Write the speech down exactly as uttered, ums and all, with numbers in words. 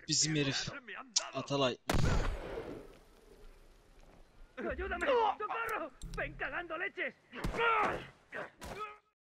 Bizim herif. Atalay. ¡Ayúdame! ¡Socorro! ¡Ven cagando leches!